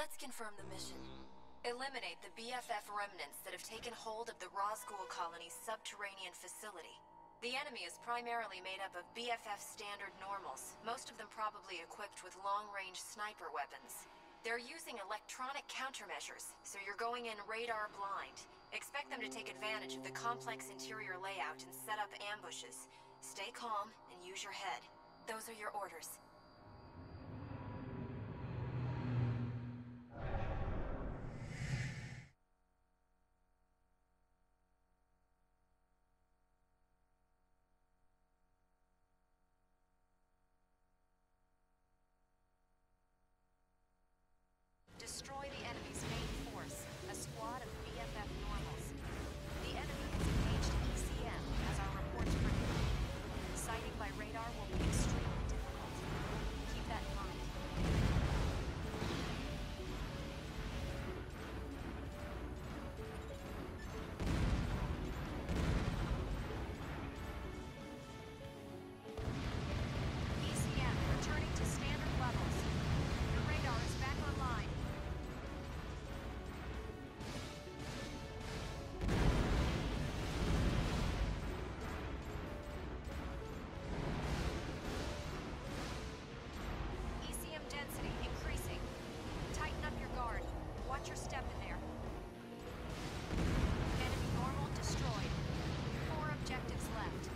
Let's confirm the mission. Eliminate the BFF remnants that have taken hold of the Razghul colony's subterranean facility. The enemy is primarily made up of BFF standard normals, most of them probably equipped with long-range sniper weapons. They're using electronic countermeasures, so you're going in radar blind. Expect them to take advantage of the complex interior layout and set up ambushes. Stay calm and use your head. Those are your orders. Destroy the enemy's main force, a squad of BFF normals. The enemy has engaged ECM, as our reports predict. Sighting by radar will be extremely difficult. Keep that in mind. ECM returning to standard levels. Your radar is back online. Density increasing. Tighten up your guard. Watch your step in there. Enemy normal destroyed. 4 objectives left.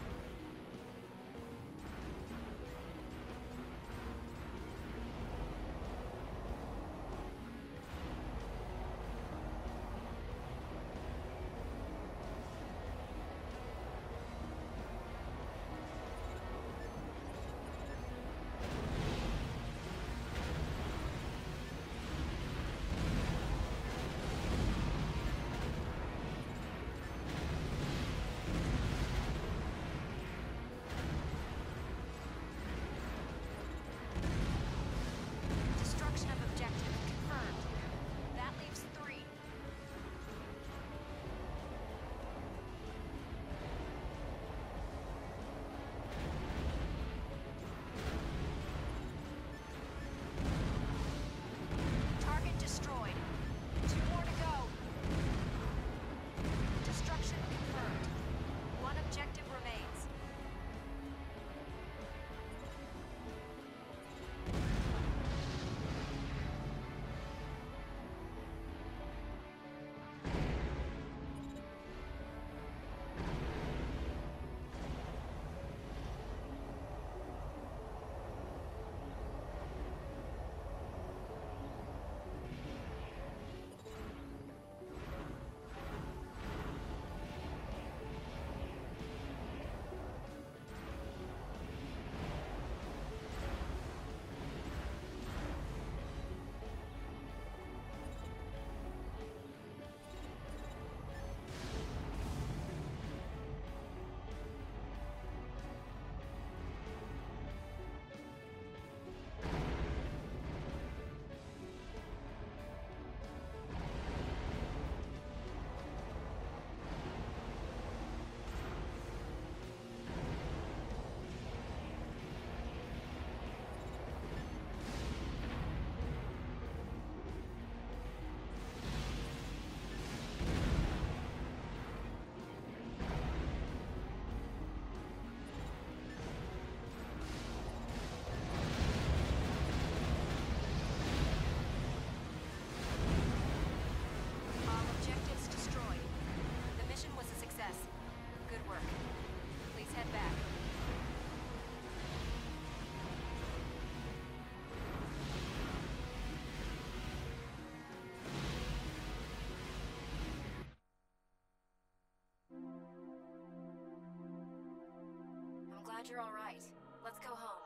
Good work. Please head back. I'm glad you're all right. Let's go home.